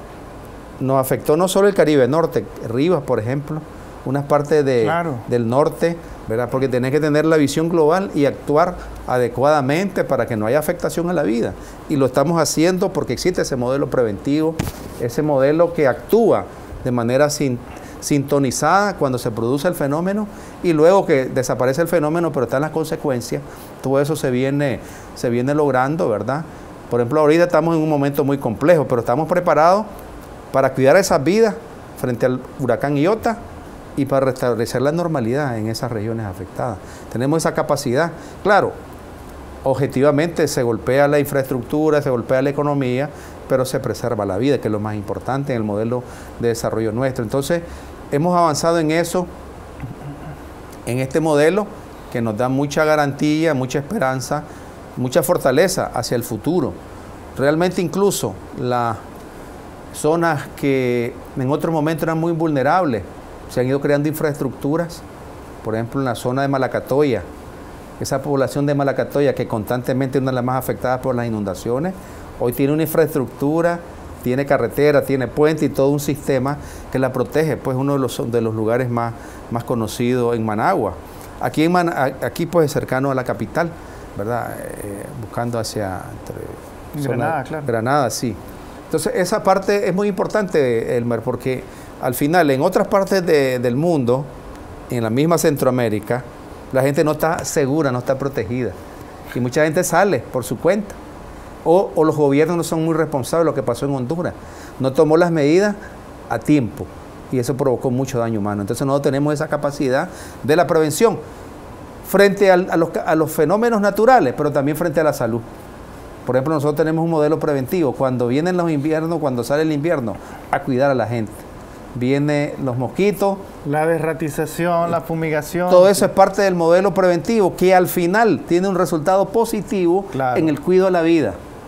S2: nos afectó no solo el Caribe Norte, Rivas, por ejemplo, unas partes de, claro. del norte, ¿verdad? Porque tenés que tener la visión global y actuar adecuadamente para que no haya afectación a la vida. Y lo estamos haciendo porque existe ese modelo preventivo, ese modelo que actúa de manera sin, sintonizada cuando se produce el fenómeno y luego que desaparece el fenómeno, pero están las consecuencias. Todo eso se viene, se viene logrando, ¿verdad? Por ejemplo, ahorita estamos en un momento muy complejo, pero estamos preparados para cuidar esas vidas frente al huracán Iota y para restablecer la normalidad en esas regiones afectadas. Tenemos esa capacidad. Claro, objetivamente se golpea la infraestructura, se golpea la economía, pero se preserva la vida, que es lo más importante en el modelo de desarrollo nuestro. Entonces, hemos avanzado en eso, en este modelo que nos da mucha garantía, mucha esperanza, mucha fortaleza hacia el futuro. Realmente incluso la zonas que en otros momentos eran muy vulnerables, se han ido creando infraestructuras, por ejemplo en la zona de Malacatoya, esa población de Malacatoya que constantemente es una de las más afectadas por las inundaciones, hoy tiene una infraestructura, tiene carretera, tiene puente y todo un sistema que la protege, pues uno de los, de los lugares más, más conocidos en Managua. Aquí, en Man, aquí pues cercano a la capital, ¿verdad? Eh, buscando hacia entre,
S1: Granada, claro.
S2: Granada, sí. Entonces, esa parte es muy importante, Elmer, porque al final, en otras partes de, del mundo, en la misma Centroamérica, la gente no está segura, no está protegida. Y mucha gente sale por su cuenta. O, o los gobiernos no son muy responsables de lo que pasó en Honduras. No tomó las medidas a tiempo. Y eso provocó mucho daño humano. Entonces, nosotros tenemos esa capacidad de la prevención frente al, a, los, a los fenómenos naturales, pero también frente a la salud. Por ejemplo, nosotros tenemos un modelo preventivo. Cuando vienen los inviernos, cuando sale el invierno, a cuidar a la gente. Vienen los mosquitos.
S1: La desratización, la fumigación.
S2: Todo eso es parte del modelo preventivo que al final tiene un resultado positivo, claro, en el cuidado de la vida.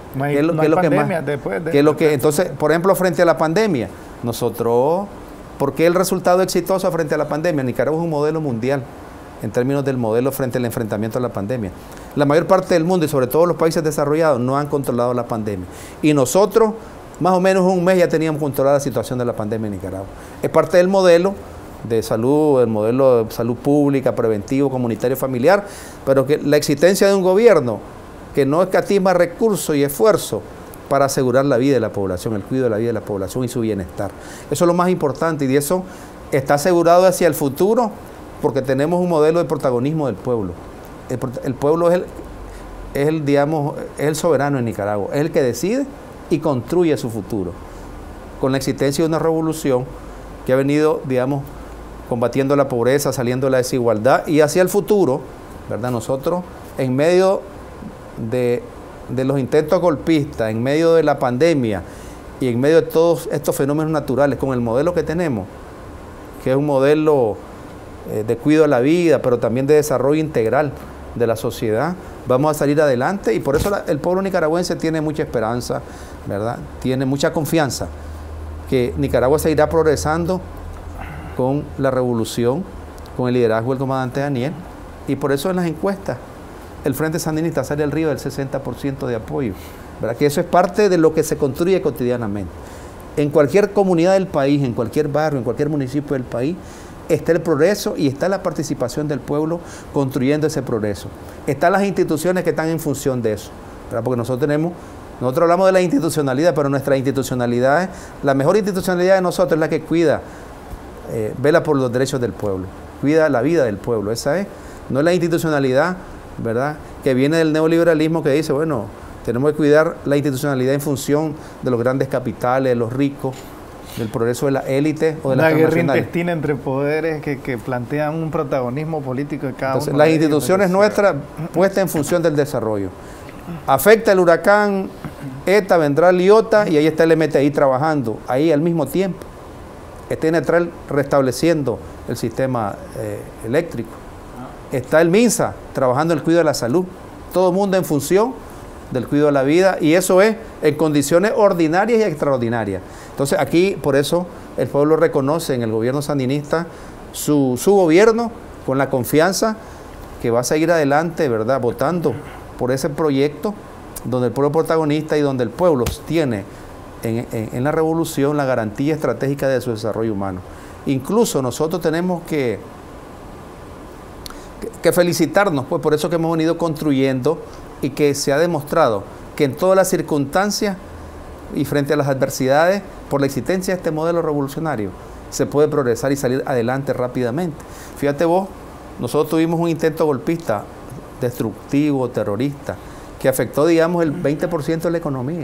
S1: No hay,
S2: ¿Qué es lo,
S1: no
S2: qué
S1: hay
S2: es lo que
S1: pandemia
S2: más?
S1: después de,
S2: ¿Qué es lo
S1: de-
S2: que, entonces, por ejemplo, frente a la pandemia, nosotros, ¿por qué el resultado exitoso frente a la pandemia? Nicaragua es un modelo mundial en términos del modelo frente al enfrentamiento a la pandemia. La mayor parte del mundo y sobre todo los países desarrollados no han controlado la pandemia. Y nosotros, más o menos un mes ya teníamos controlada la situación de la pandemia en Nicaragua. Es parte del modelo de salud, el modelo de salud pública, preventivo, comunitario, familiar, pero que la existencia de un gobierno que no escatima recursos y esfuerzo para asegurar la vida de la población, el cuidado de la vida de la población y su bienestar. Eso es lo más importante y de eso está asegurado hacia el futuro porque tenemos un modelo de protagonismo del pueblo. El, el pueblo es el, es el, digamos, es el soberano en Nicaragua, es el que decide y construye su futuro. Con la existencia de una revolución que ha venido, digamos, combatiendo la pobreza, saliendo de la desigualdad y hacia el futuro, ¿verdad? Nosotros, en medio de, de los intentos golpistas, en medio de la pandemia y en medio de todos estos fenómenos naturales, con el modelo que tenemos, que es un modelo eh, de cuidado de la vida, pero también de desarrollo integral de la sociedad, vamos a salir adelante y por eso la, el pueblo nicaragüense tiene mucha esperanza, ¿verdad? Tiene mucha confianza que Nicaragua seguirá progresando con la revolución, con el liderazgo del comandante Daniel, y por eso en las encuestas el Frente Sandinista sale arriba del sesenta por ciento de apoyo, ¿verdad? Que eso es parte de lo que se construye cotidianamente. En cualquier comunidad del país, en cualquier barrio, en cualquier municipio del país, está el progreso y está la participación del pueblo construyendo ese progreso. Están las instituciones que están en función de eso, ¿verdad? Porque nosotros tenemos, nosotros hablamos de la institucionalidad, pero nuestra institucionalidad, es, la mejor institucionalidad de nosotros es la que cuida, Eh, vela por los derechos del pueblo, cuida la vida del pueblo, esa es, no es la institucionalidad, ¿verdad?, que viene del neoliberalismo que dice, bueno, tenemos que cuidar la institucionalidad en función de los grandes capitales, de los ricos, del progreso de la élite o de
S1: la
S2: las
S1: guerra
S2: transnacionales.
S1: intestina entre poderes que, que plantean un protagonismo político de cada
S2: Entonces,
S1: uno.
S2: las
S1: de ellos,
S2: instituciones
S1: entonces,
S2: nuestras puestas en función del desarrollo. Afecta el huracán ETA, vendrá el IOTA y ahí está el M T I trabajando, ahí al mismo tiempo. Está Enetral restableciendo el sistema eh, eléctrico. Está el MINSA trabajando el cuidado de la salud. Todo el mundo en función del cuidado de la vida y eso es en condiciones ordinarias y extraordinarias. Entonces aquí por eso el pueblo reconoce en el gobierno sandinista su, su gobierno con la confianza que va a seguir adelante, ¿verdad?, votando por ese proyecto donde el pueblo es protagonista y donde el pueblo tiene En, en, en la revolución la garantía estratégica de su desarrollo humano. Incluso nosotros tenemos que, que, que felicitarnos, pues por eso que hemos venido construyendo y que se ha demostrado que en todas las circunstancias y frente a las adversidades, por la existencia de este modelo revolucionario, se puede progresar y salir adelante rápidamente. Fíjate vos, nosotros tuvimos un intento golpista, destructivo, terrorista, que afectó, digamos, el veinte por ciento de la economía.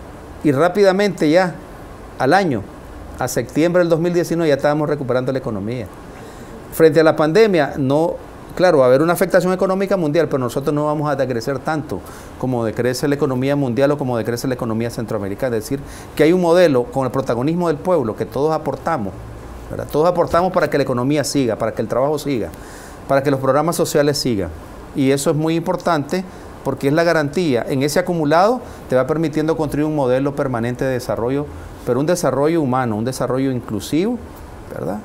S2: Y rápidamente ya, al año, a septiembre del dos mil diecinueve, ya estábamos recuperando la economía. Frente a la pandemia, no, claro, va a haber una afectación económica mundial, pero nosotros no vamos a decrecer tanto como decrece la economía mundial o como decrece la economía centroamericana. Es decir, que hay un modelo con el protagonismo del pueblo que todos aportamos, ¿verdad? Todos aportamos para que la economía siga, para que el trabajo siga, para que los programas sociales sigan. Y eso es muy importante, porque es la garantía, en ese acumulado te va permitiendo construir un modelo permanente de desarrollo, pero un desarrollo humano, un desarrollo inclusivo, ¿verdad?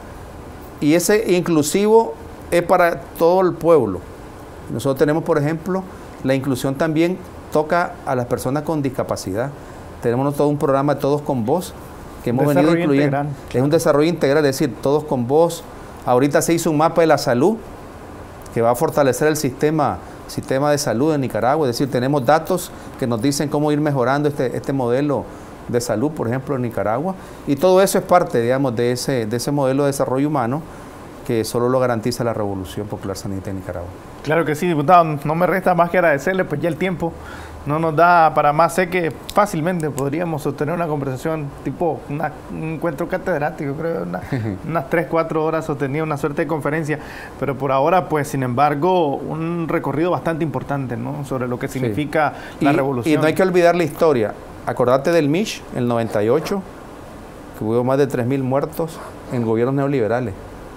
S2: Y ese inclusivo es para todo el pueblo. Nosotros tenemos, por ejemplo, la inclusión también toca a las personas con discapacidad. Tenemos todo un programa Todos con Voz, que hemos venido incluyendo. Integral. Es un desarrollo integral, es decir, Todos con Voz. Ahorita se hizo un mapa de la salud, que va a fortalecer el sistema sistema de salud en Nicaragua, es decir, tenemos datos que nos dicen cómo ir mejorando este, este modelo de salud, por ejemplo, en Nicaragua, y todo eso es parte, digamos, de ese, de ese modelo de desarrollo humano que solo lo garantiza la Revolución Popular Sandinista de Nicaragua.
S1: Claro que sí, diputado, no me resta más que agradecerle, pues ya el tiempo no nos da para más. Sé que fácilmente podríamos sostener una conversación tipo una, un encuentro catedrático, creo, una, unas tres, cuatro horas sostenía una suerte de conferencia, pero por ahora, pues, sin embargo, un recorrido bastante importante, ¿no?, sobre lo que significa sí. la
S2: y,
S1: revolución.
S2: Y no hay que olvidar la historia. Acordate del Mish, el noventa y ocho, que hubo más de tres mil muertos en gobiernos neoliberales.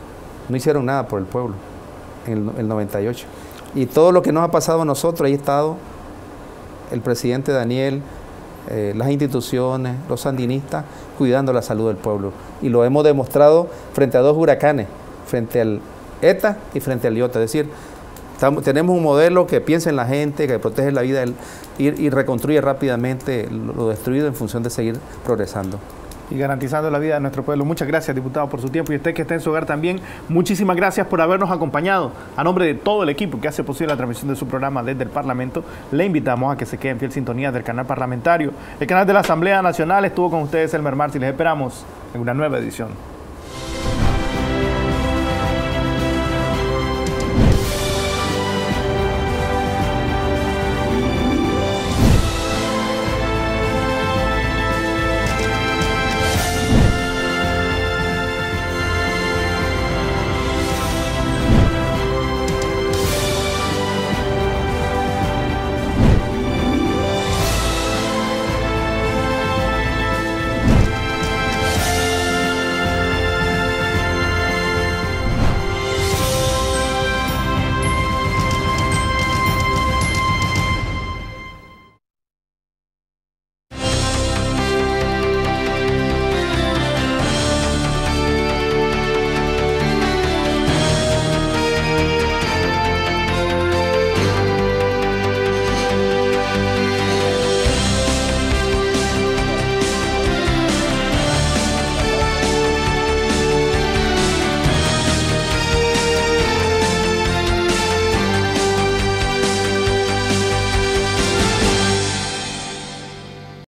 S2: No hicieron nada por el pueblo en el, el noventa y ocho. Y todo lo que nos ha pasado a nosotros, ahí ha estado el presidente Daniel, eh, las instituciones, los sandinistas, cuidando la salud del pueblo. Y lo hemos demostrado frente a dos huracanes, frente al ETA y frente al IOTA. Es decir, estamos, tenemos un modelo que piensa en la gente, que protege la vida del, y, y reconstruye rápidamente lo, lo destruido en función de seguir progresando.
S1: Y garantizando la vida de nuestro pueblo. Muchas gracias, diputado, por su tiempo, y usted que está en su hogar también, muchísimas gracias por habernos acompañado. A nombre de todo el equipo que hace posible la transmisión de su programa desde el Parlamento, le invitamos a que se quede en fiel sintonía del canal parlamentario. El canal de la Asamblea Nacional. Estuvo con ustedes Elmer Martí, les esperamos en una nueva edición.